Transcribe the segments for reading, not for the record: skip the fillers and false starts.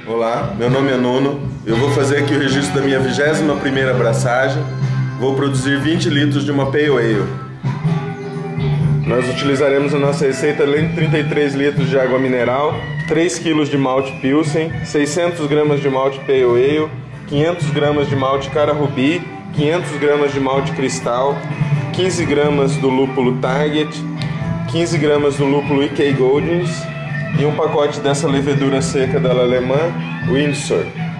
Olá, meu nome é Nuno. Eu vou fazer aqui o registro da minha 21ª abraçagem. Vou produzir 20 litros de uma Pale Ale. Nós utilizaremos a nossa receita além de 33 litros de água mineral, 3 kg de malte Pilsen, 600 gramas de malte Pale Ale, 500 gramas de malte Cara Ruby, 500 gramas de malte Cristal, 15 gramas do lúpulo Target, 15 gramas do lúpulo IK Goldings e um pacote dessa levedura seca da alemã Windsor.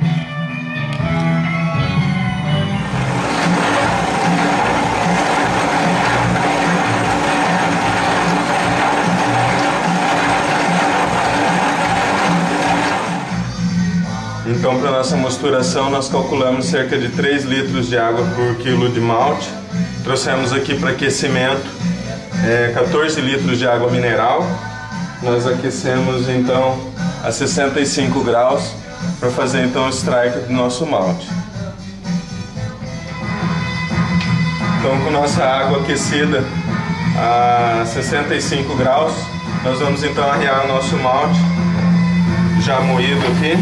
Então, para nossa mosturação, nós calculamos cerca de 3 litros de água por quilo de malte. Trouxemos aqui para aquecimento 14 litros de água mineral. Nós aquecemos então a 65 graus para fazer então o strike do nosso malte. Então, com nossa água aquecida a 65 graus, nós vamos então arriar o nosso malte já moído aqui.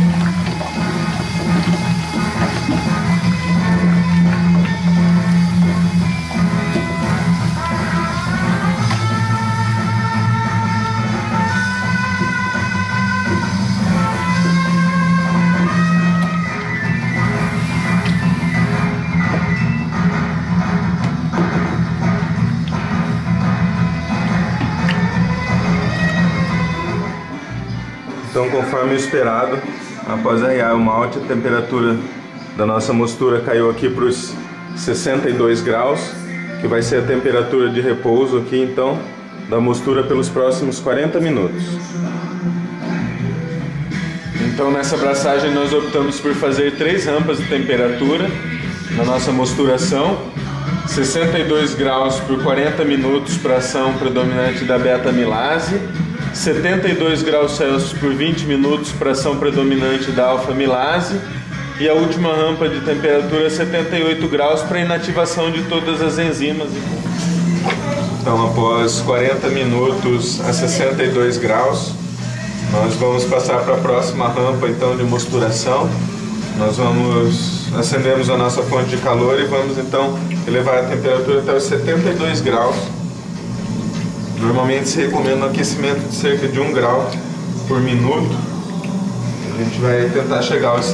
Então, conforme esperado, após arriar o malte, a temperatura da nossa mostura caiu aqui para os 62 graus, que vai ser a temperatura de repouso aqui, então, da mostura pelos próximos 40 minutos. Então, nessa abraçagem nós optamos por fazer 3 rampas de temperatura na nossa mosturação, 62 graus por 40 minutos para a ação predominante da beta-amilase, 72 graus Celsius por 20 minutos para a ação predominante da alfa-amilase e a última rampa de temperatura 78 graus para a inativação de todas as enzimas. Então, após 40 minutos a 62 graus, nós vamos passar para a próxima rampa então de mosturação. Nós acendemos a nossa fonte de calor e vamos então elevar a temperatura até os 72 graus. Normalmente se recomenda um aquecimento de cerca de 1 grau por minuto. A gente vai tentar chegar aos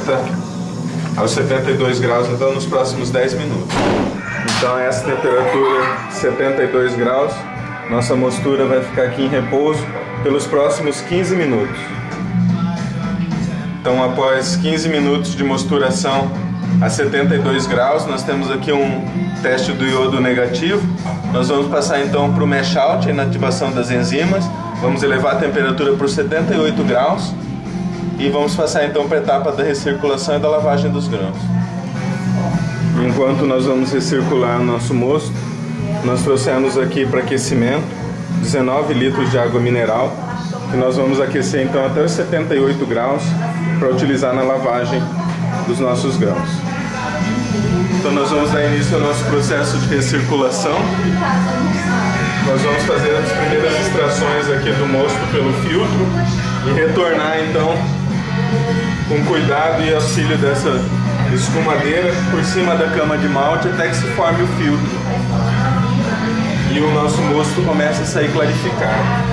72 graus então nos próximos 10 minutos. Então, essa temperatura 72 graus, nossa mostura vai ficar aqui em repouso pelos próximos 15 minutos. Então, após 15 minutos de mosturação a 72 graus, nós temos aqui um teste do iodo negativo. Nós vamos passar então para o mash out, a inativação das enzimas. Vamos elevar a temperatura por 78 graus e vamos passar então para a etapa da recirculação e da lavagem dos grãos. Enquanto nós vamos recircular o nosso mosto, nós trouxemos aqui para aquecimento 19 litros de água mineral, que nós vamos aquecer então até os 78 graus para utilizar na lavagem dos nossos grãos. Então, nós vamos dar início ao nosso processo de recirculação. Nós vamos fazer as primeiras extrações aqui do mosto pelo filtro e retornar então com cuidado e auxílio dessa escumadeira por cima da cama de malte até que se forme o filtro e o nosso mosto começa a sair clarificado.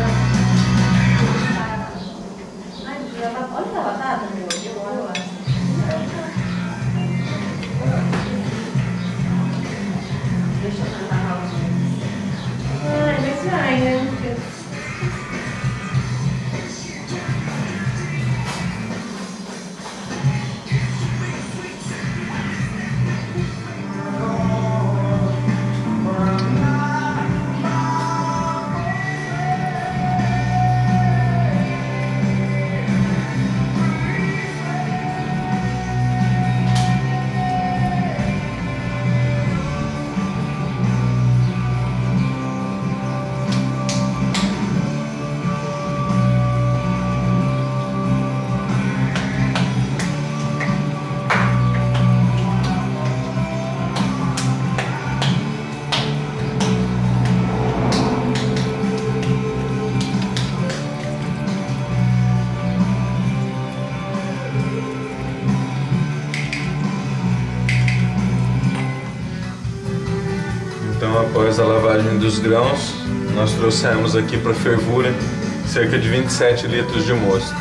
Após a lavagem dos grãos, nós trouxemos aqui para fervura cerca de 27 litros de mosto.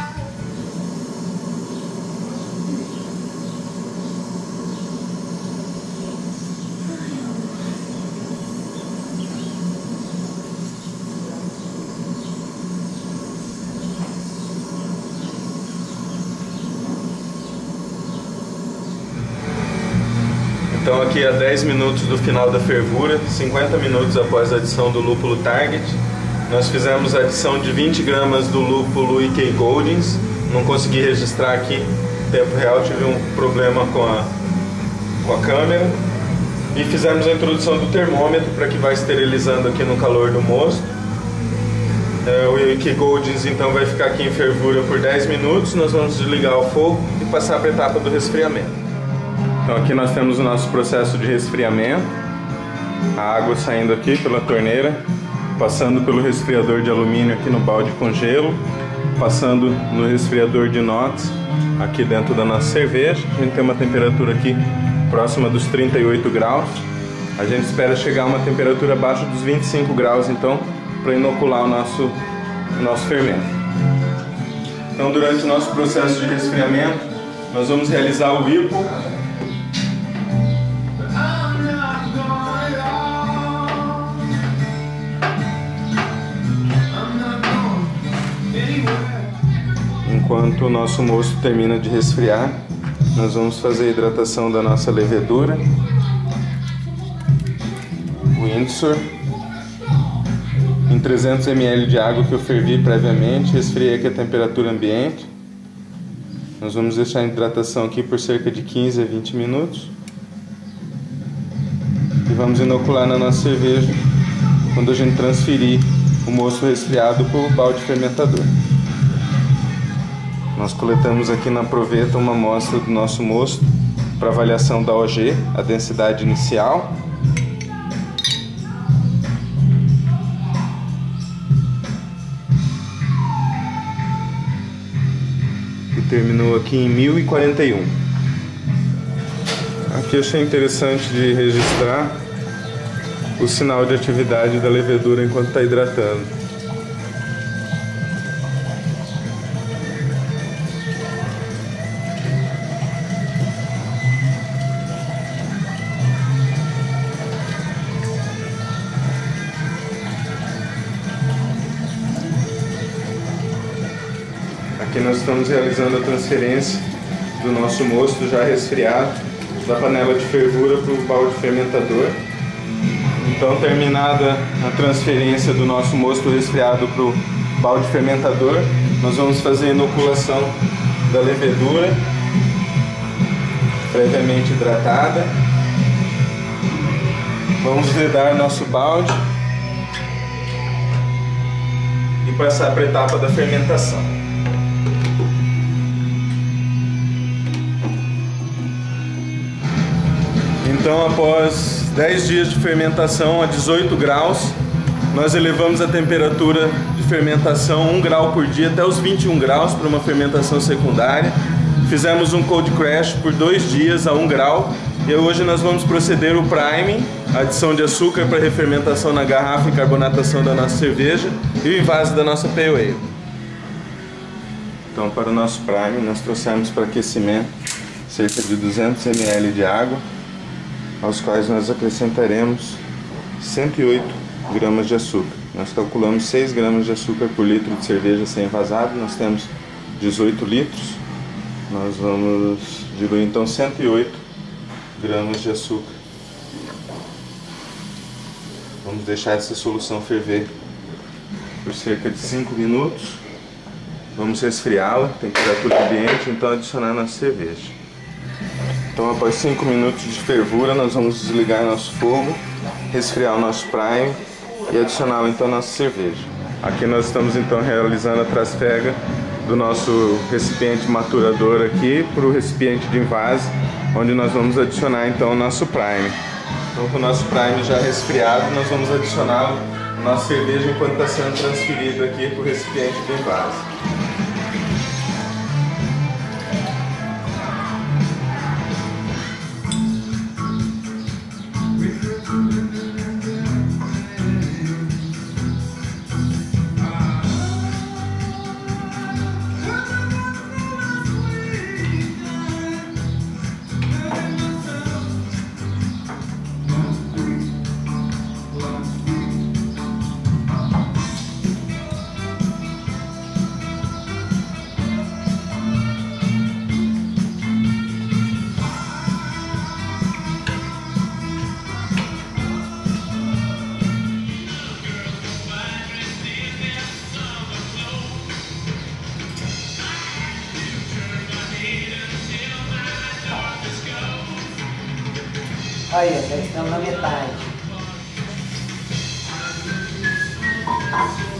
Então aqui a 10 minutos do final da fervura, 50 minutos após a adição do lúpulo Target, nós fizemos a adição de 20 gramas do lúpulo IK Goldings. Não consegui registrar aqui em tempo real, tive um problema com a câmera. E fizemos a introdução do termômetro para que vá esterilizando aqui no calor do mosto. O IK Goldings então vai ficar aqui em fervura por 10 minutos, nós vamos desligar o fogo e passar para a etapa do resfriamento. Então aqui nós temos o nosso processo de resfriamento, a água saindo aqui pela torneira, passando pelo resfriador de alumínio aqui no balde com gelo, passando no resfriador de inox aqui dentro da nossa cerveja. A gente tem uma temperatura aqui próxima dos 38 graus, a gente espera chegar a uma temperatura abaixo dos 25 graus então para inocular o nosso fermento. Então durante o nosso processo de resfriamento nós vamos realizar o whipple. Enquanto o nosso mosto termina de resfriar, nós vamos fazer a hidratação da nossa levedura, o Windsor, em 300 ml de água que eu fervi previamente, resfriei aqui a temperatura ambiente. Nós vamos deixar a hidratação aqui por cerca de 15 a 20 minutos. E vamos inocular na nossa cerveja quando a gente transferir o mosto resfriado para o balde fermentador. Nós coletamos aqui na proveta uma amostra do nosso mosto para avaliação da OG, a densidade inicial. E terminou aqui em 1041. Aqui eu achei interessante de registrar o sinal de atividade da levedura enquanto está hidratando. Aqui nós estamos realizando a transferência do nosso mosto já resfriado da panela de fervura para o balde fermentador. Então, terminada a transferência do nosso mosto resfriado para o balde fermentador, nós vamos fazer a inoculação da levedura previamente hidratada. Vamos vedar nosso balde e passar para a etapa da fermentação. Então, após 10 dias de fermentação a 18 graus, nós elevamos a temperatura de fermentação 1 grau por dia até os 21 graus para uma fermentação secundária. Fizemos um cold crash por 2 dias a 1 grau e hoje nós vamos proceder o priming, a adição de açúcar para refermentação na garrafa e carbonatação da nossa cerveja e o invase da nossa Pale Ale. Então, para o nosso priming, nós trouxemos para aquecimento cerca de 200 ml de água, aos quais nós acrescentaremos 108 gramas de açúcar. Nós calculamos 6 gramas de açúcar por litro de cerveja sem envasado, nós temos 18 litros. Nós vamos diluir então 108 gramas de açúcar. Vamos deixar essa solução ferver por cerca de 5 minutos. Vamos resfriá-la, temperatura ambiente, então adicionar nossa cerveja. Então, após 5 minutos de fervura, nós vamos desligar nosso fogo, resfriar o nosso prime e adicionar então a nossa cerveja. Aqui nós estamos então realizando a trasfega do nosso recipiente maturador aqui para o recipiente de invase, onde nós vamos adicionar então o nosso prime. Então, com o nosso prime já resfriado, nós vamos adicionar a nossa cerveja enquanto está sendo transferido aqui para o recipiente de invase. Aí, já estamos na metade.